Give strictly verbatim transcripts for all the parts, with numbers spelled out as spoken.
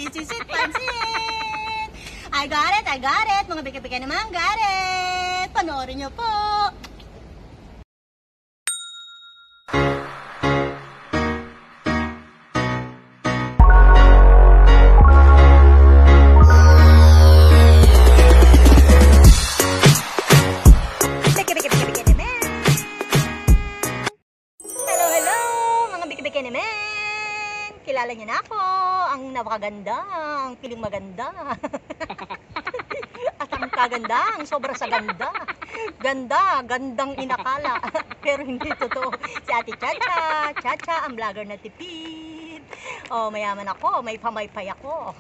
This is it, pansin! I got it, I got it! Mga bika-bika naman, got it! Panoorin niyo po! Kilala niyo na ako, ang napakaganda, ang piling maganda. At ang kaganda, ang sobra sa ganda. Ganda, gandang inakala. Pero hindi totoo. Si Ate Chacha, Chacha, ang vlogger na tipid. Oh, mayaman ako, may pamaypay ako.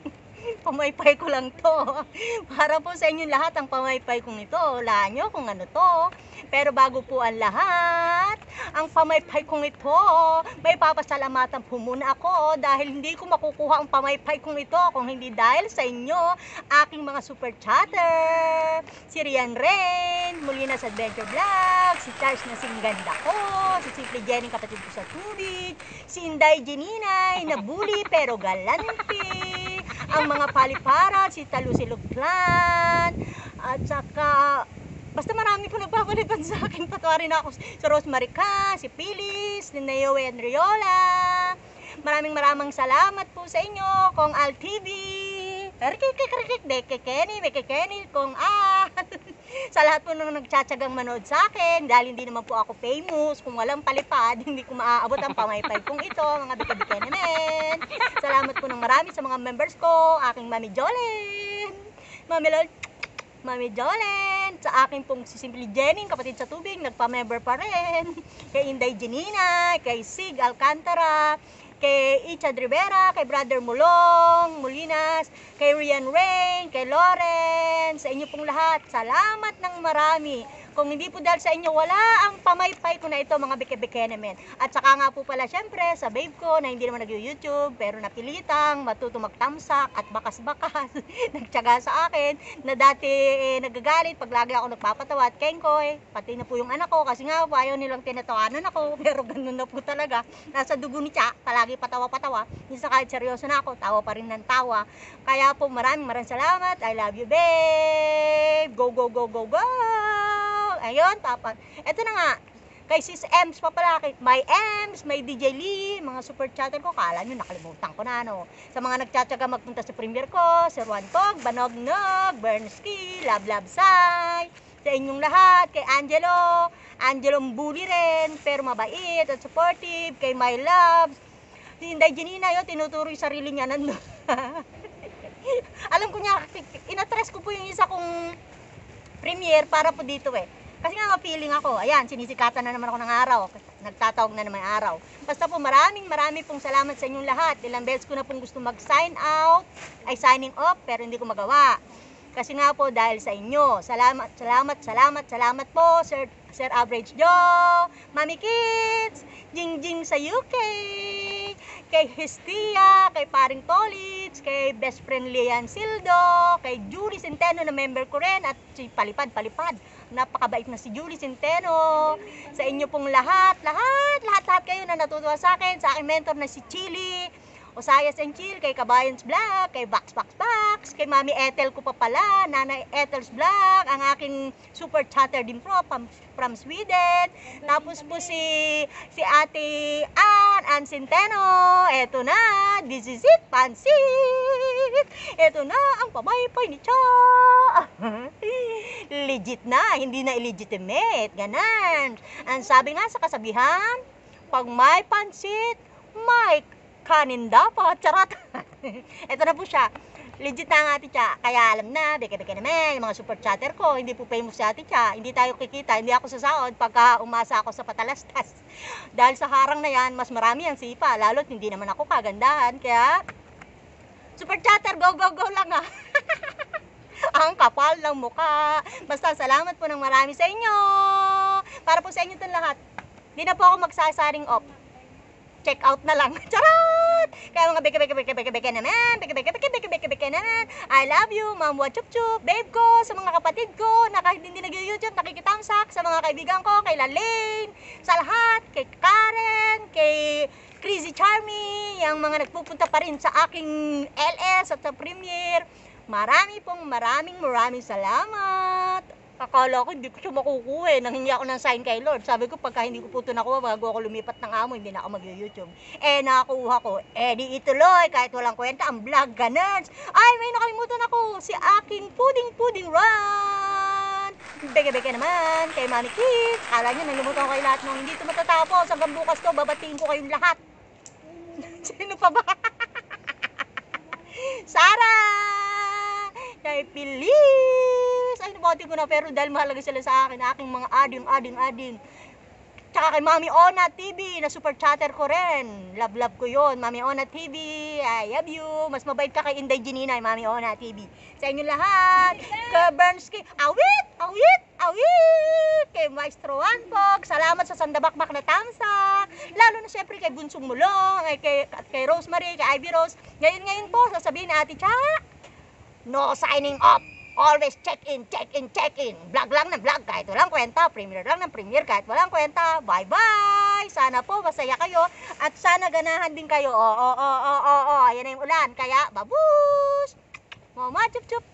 Pamaypay ko lang to. Para po sa inyo lahat ang pamaypay kong ito. Wala nyo kung ano to. Pero bago po ang lahat, ang pamaypay kong ito, may papasalamatan po muna ako dahil hindi ko makukuha ang pamaypay kong ito kung hindi dahil sa inyo, aking mga super chatter. Si Rian Rain, Molina's Adventure Vlog, si Charles na singganda ko, si Simple Jenny kapatid ko sa tubig, si Inday Jeninay na bully pero galante, ang mga palipara, si Talusilog Clan, at saka basta marami po nagpapalipan sa akin. Patawarin ako si Rosemary Ka, si Phyllis, ni Naoe and Riola. Maraming maraming salamat po sa inyo, Kong Al T V. Rikikikikik, dekekeni, bekekeni, Kong A. Sa lahat po nang nagtsatsagang manood sa akin, dahil hindi naman po ako famous, kung walang palipad, hindi ko maaabot ang pamaypay kong ito, mga bika-bika naman. Salamat po ng marami sa mga members ko, aking Mami Jolene, Mami Lol, Mami Jolene, sa akin pong si Simple Jenny, kapatid sa tubig, nagpa-member pa rin, kay Inday Jenina, kay Sig Alcantara, kay Ichad Rivera, kay Brother Mulong, Molinas, kay Rian Rain, kay Lauren, sa inyo pong lahat, salamat ng marami. Kung hindi po dahil sa inyo, wala ang pamaypay ko na ito, mga bike-bike namin. At saka nga po pala, syempre, sa babe ko na hindi naman nag-YouTube, pero napilitang, matuto magtamsak at bakas-bakas, nagtyaga sa akin, na dati eh, nagagalit pag lagi ako nagpapatawa at kengkoy, pati na po yung anak ko, kasi nga po ayaw nilang tinatawanan ako, pero ganun na po talaga. Nasa dugo ni Cha, palagi patawa-patawa, minsan kahit seryoso na ako, tawa pa rin ng tawa. Kaya po maraming maraming salamat, I love you babe, go go go go go! Ayun, papa. Ito na nga. Kay Sis Ems pa pala, kay My Ems, may D J Lee, mga super chatter ko. Kala nyo, nakalimutan ko na, no. Sa mga nagtsatsaga magpunta sa premiere ko, Sir Juan Tog, Banog-Nog, Bernski, Lab Lab Sai, sa inyong lahat, kay Angelo, Angelo mbuli rin, pero mabait at supportive, kay My Loves, si Inday Jenina, yun, tinuturo yung sarili niya nandun. Alam ko niya, inatres ko po yung isa kong premiere para po dito eh. Kasi nga ma-feeling ako, ayan, sinisikatan na naman ako ng araw, nagtatawag na naman araw. Basta po maraming maraming pong salamat sa inyong lahat. Ilang beses ko na pong gusto mag-sign out, ay signing off, pero hindi ko magawa. Kasi nga po dahil sa inyo, salamat, salamat, salamat, salamat po, Sir, Sir Average Joe, Mami Kids, Jing Jing sa U K, kay Hestia, kay Paring Tolits, kay best friend Lian Sildo, kay Julie Centeno na member ko rin, at si Palipad, Palipad. Napakabait na si Julie Centeno. Sa inyo pong lahat, lahat, lahat, lahat kayo na natutuwa sa akin, sa aking mentor na si Chili, Osayas and Chill, kay Kabayans Vlog, kay Box Box Box, kay Mami Ethel ko pa pala, Nanay Ethel's Vlog, ang aking super chatter din pro from, from Sweden. Tapos po si si Ate Ann, Ann Centeno. Eto na, this is it, pansit. Eto na ang pamaypay ni Cha. Legit na, hindi na illegitimate. Ganon. Ang sabi nga sa kasabihan, pag may pansit, may kanin dapat, charot. Ito na po siya. Legit na ang Ate Cha. Kaya alam na, beke-beke naman, yung mga super chatter ko, hindi po famous si Ate Cha. Hindi tayo kikita, hindi ako sasahod pagka umasa ako sa patalastas. Dahil sa harang na yan, mas marami ang sipa. Lalo't hindi naman ako kagandahan. Kaya, super chatter, go, go, go lang ah. Ang kapal ng mukha. Basta salamat po ng marami sa inyo. Para po sa inyo itong lahat. Hindi na po ako magsasaring off. Check out na lang. Charot! Kaya mga beke beke beke beke beke naman, beke beke beke beke beke beke naman. I love you, Ma'am Wachup Chup, babe ko, sa mga kapatid ko na kahit hindi nag-YouTube, nakikitamsak, sa mga kaibigan ko, kay Lalaine, sa lahat, kay Karen, kay Crazy Charmy, yung mga nagpupunta pa rin sa aking L S at sa premiere. Marami pong maraming maraming salamat. Akala ko hindi ko siya makukuha eh. Nanghingi ako ng sign kay Lord. Sabi ko pagka hindi ko po ito nakuha, bago ako lumipat ng amo, hindi na ako mag-YouTube. Eh nakakuha ko. Eh di ituloy kahit walang kwenta ang vlog ganun. Ay may nakalimutan ako. Si aking Puding Puding Run. Beke-beke naman kay Mami Kit. Kala nyo nalimutan ko kayo lahat nung hindi ito matatapos. Hanggang bukas to, babatiin ko kayong lahat. Sino pa ba? Sarah! Kay Pilis! Ay, nabati ko na pero dahil mahalaga sila sa akin, aking mga ading, ading, ading. Tsaka kay Mami Ona T V, na super chatter ko rin. Love, love ko yun. Mami Ona T V, I love you. Mas mabait ka kay Inday Janina, Mami Ona T V. Sa inyo lahat. Kay Bernski, awit, awit, awit. Kay Maestro Wanpog, salamat sa sandabakbak na tamsa. Lalo na syempre kay Bunsong Mulong, ay kay, kay Rosemary, kay Ivy Rose. Ngayon, ngayon po, sasabihin ni Ate Cha, no signing off. Always check in, check in, check in. Vlog lang ng vlog kahit walang kwenta. Premiere lang ng premiere kahit walang kwenta. Bye bye! Sana po masaya kayo at sana ganahan din kayo. Oo, oo, oo, oo, oo. Ayan na yung ulan. Kaya, babus! Mama, chup chup!